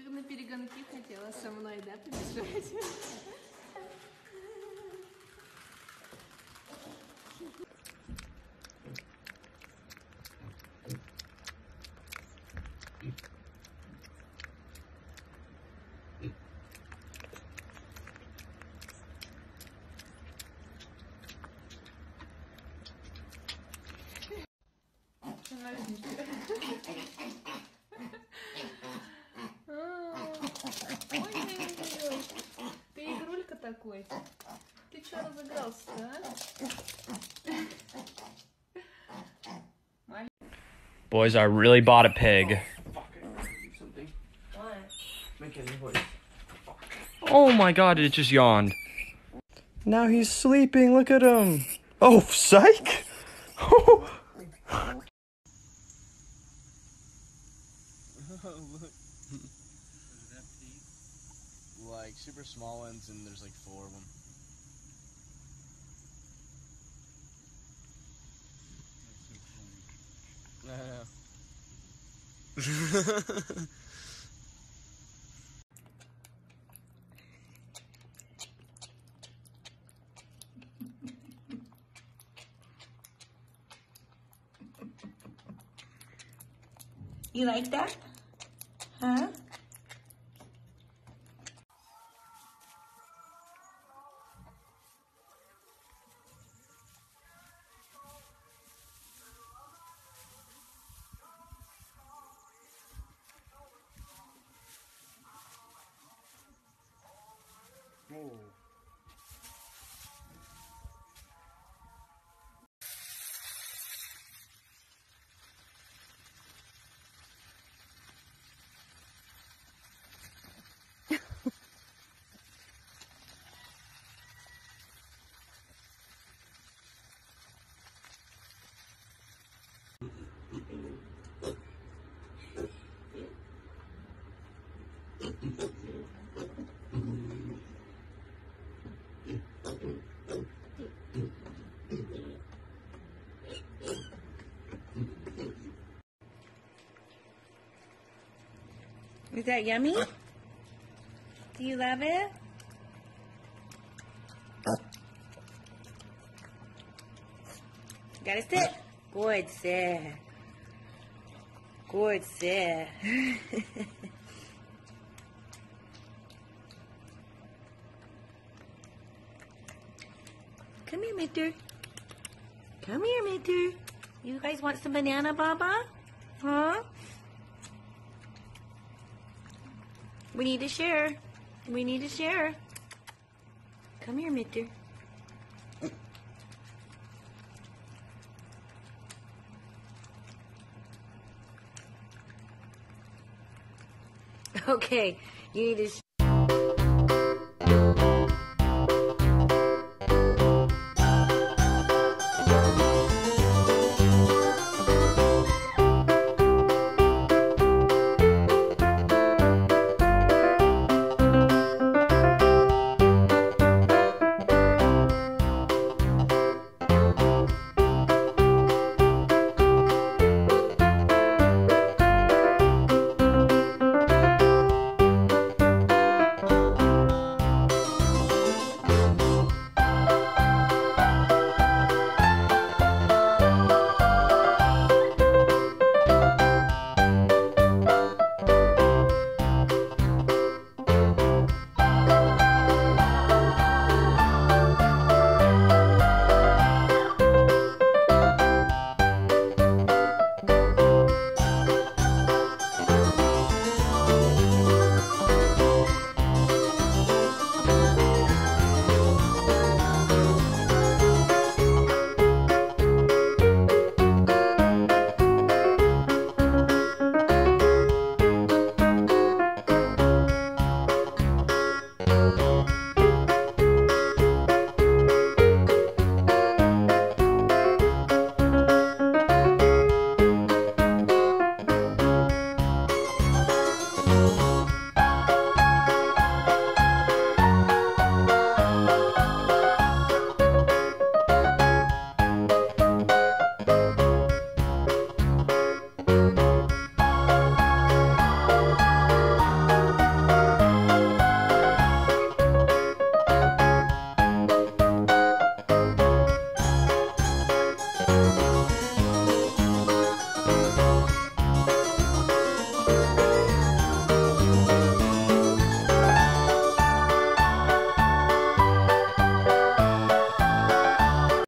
Только на перегонки хотела со мной, да, побежать? Ой-ой-ой, ты игрулька такой. Ты чё разыгрался-то, а? Boys, I really bought a pig. Oh my god, it just yawned. Now he's sleeping, look at him. Oh, psych! Like super small ones, and there's like 4 of them. I know. You like that? Huh? Is that yummy? Do you love it? Gotta sit. Good sit. Good sit. Come here, Mister. Come here, Mister. You guys want some banana, Baba? Huh? We need to share. We need to share. Come here, Mister. Okay, you need to